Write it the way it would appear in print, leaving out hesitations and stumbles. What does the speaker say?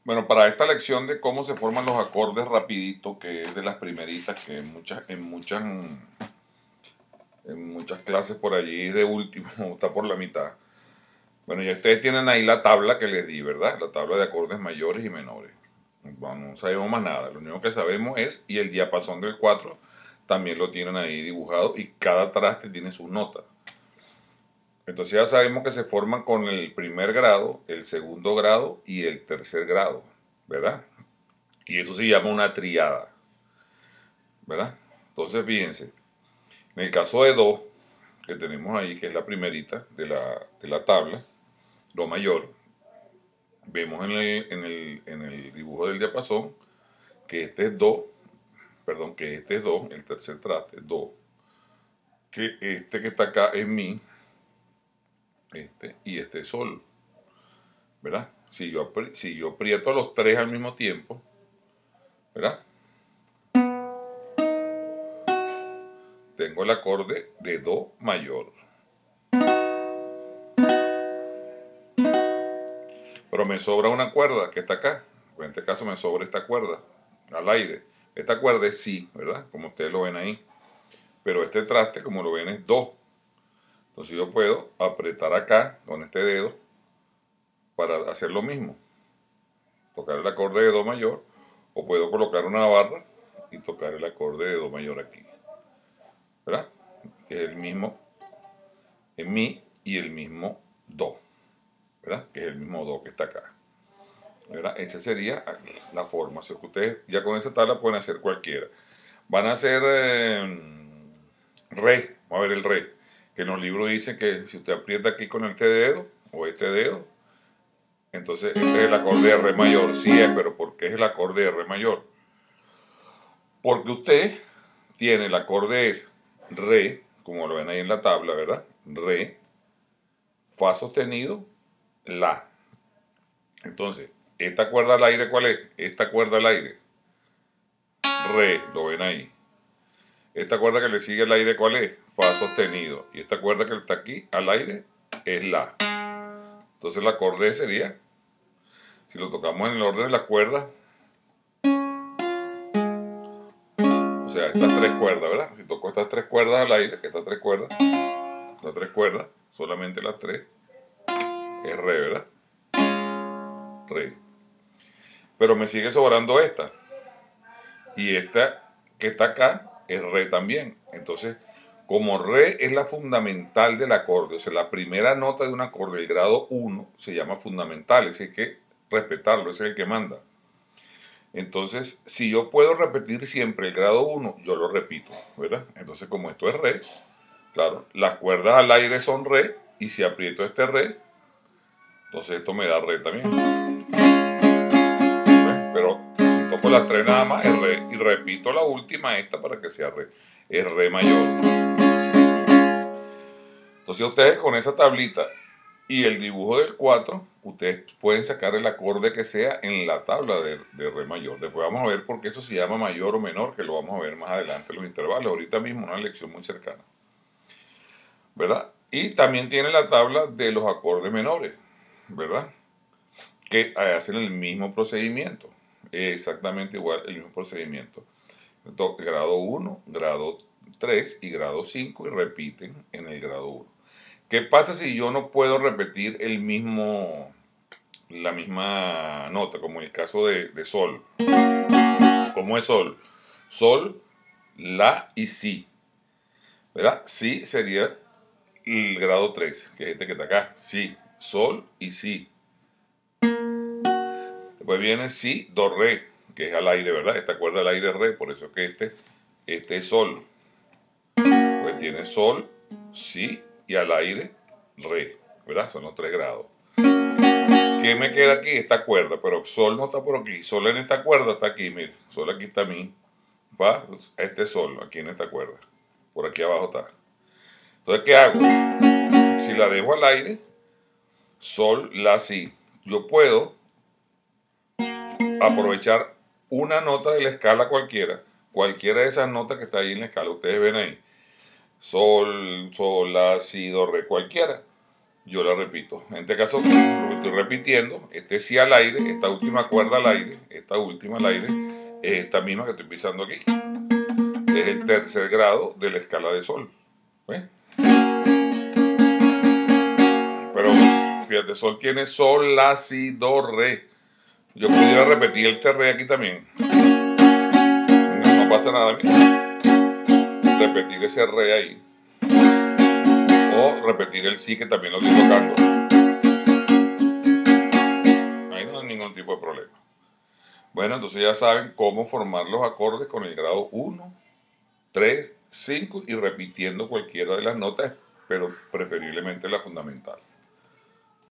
Bueno, para esta lección de cómo se forman los acordes rapidito, que es de las primeritas, que en muchas clases por allí de último, está por la mitad. Bueno, ya ustedes tienen ahí la tabla que les di, ¿verdad? La tabla de acordes mayores y menores. Bueno, no sabemos más nada, lo único que sabemos es, y el diapasón del 4 también lo tienen ahí dibujado y cada traste tiene sus notas. Entonces ya sabemos que se forman con el primer grado, el segundo grado y el tercer grado, ¿verdad? Y eso se llama una triada, ¿verdad? Entonces fíjense, en el caso de Do, que tenemos ahí, que es la primerita de la tabla, Do mayor, vemos en el dibujo del diapasón que este es Do, perdón, que este es Do, el tercer traste, Do, que este que está acá es Mi, y este es Sol, ¿verdad? Si yo aprieto los tres al mismo tiempo, ¿verdad? Tengo el acorde de Do mayor. Pero me sobra una cuerda que está acá. En este caso me sobra esta cuerda al aire. Esta cuerda es Si, ¿verdad? Como ustedes lo ven ahí. Pero este traste, como lo ven, es Do. Entonces yo puedo apretar acá con este dedo para hacer lo mismo. Tocar el acorde de Do mayor. O puedo colocar una barra y tocar el acorde de Do mayor aquí. ¿Verdad? Que es el mismo en Mi y el mismo Do. ¿Verdad? Que es el mismo Do que está acá. ¿Verdad? Esa sería la forma. O sea, que ustedes ya con esa tabla pueden hacer cualquiera. Van a hacer Re. Vamos a ver el Re. Que en los libros dicen que si usted aprieta aquí con este dedo o este dedo, entonces este es el acorde de Re mayor. Sí es, pero ¿por qué es el acorde de Re mayor? Porque usted tiene el acorde es Re, como lo ven ahí en la tabla, ¿verdad? Re, Fa sostenido, La. Entonces, esta cuerda al aire, ¿cuál es? Esta cuerda al aire. Re, lo ven ahí. Esta cuerda que le sigue al aire, ¿cuál es? Fa sostenido. Y esta cuerda que está aquí al aire es La. Entonces el acorde sería, si lo tocamos en el orden de las cuerdas, o sea, estas tres cuerdas, ¿verdad? Si toco estas tres cuerdas al aire, estas tres cuerdas, solamente las tres, es Re, ¿verdad? Re. Pero me sigue sobrando esta. Y esta que está acá es Re también. Entonces, como Re es la fundamental del acorde, o sea, la primera nota de un acorde, el grado 1, se llama fundamental, ese hay que respetarlo, ese es el que manda. Entonces, si yo puedo repetir siempre el grado 1, yo lo repito, ¿verdad? Entonces, como esto es Re, claro, las cuerdas al aire son Re, y si aprieto este Re, entonces esto me da Re también. Pero si toco las tres nada más es Re, y repito la última esta para que sea Re, es Re mayor. Entonces ustedes con esa tablita y el dibujo del 4, ustedes pueden sacar el acorde que sea en la tabla de Re mayor. Después vamos a ver por qué eso se llama mayor o menor, que lo vamos a ver más adelante en los intervalos. Ahorita mismo una lección muy cercana, ¿verdad? Y también tiene la tabla de los acordes menores, ¿verdad? Que hacen el mismo procedimiento, exactamente igual el mismo procedimiento. Grado 1, grado 3 y grado 5 y repiten en el grado 1. ¿Qué pasa si yo no puedo repetir la misma nota, como en el caso de Sol? ¿Cómo es Sol? Sol, La y Si. ¿Verdad? Si sería el grado 3, que es este que está acá. Si, Sol y Si. Después viene Si, Do, Re, que es al aire, ¿verdad? Esta cuerda al aire es Re, por eso es que este es Sol. Pues tiene Sol, Si y al aire Re, ¿verdad? Son los 3 grados. ¿Qué me queda aquí? Esta cuerda, pero Sol no está por aquí. Sol en esta cuerda está aquí, mire. Sol aquí está Mi. Fa, este es Sol, aquí en esta cuerda. Por aquí abajo está. Entonces, ¿qué hago? Si la dejo al aire, Sol, La, Si. Yo puedo aprovechar una nota de la escala cualquiera de esas notas que está ahí en la escala. Ustedes ven ahí. Sol, Sol, La, Si, Do, Re, cualquiera. yo la repito. En este caso, lo estoy repitiendo, este sí al aire, esta última cuerda al aire, esta última al aire, es esta misma que estoy pisando aquí. Es el tercer grado de la escala de sol. ¿Ves? Pero fíjate, sol tiene sol, la, si, do, re. Yo pudiera repetir el re aquí también. No pasa nada, mira. Repetir ese re ahí. O repetir el si, que también lo estoy tocando. Ahí no hay ningún tipo de problema. Bueno, entonces ya saben cómo formar los acordes con el grado 1, 3, 5 y repitiendo cualquiera de las notas, pero preferiblemente la fundamental.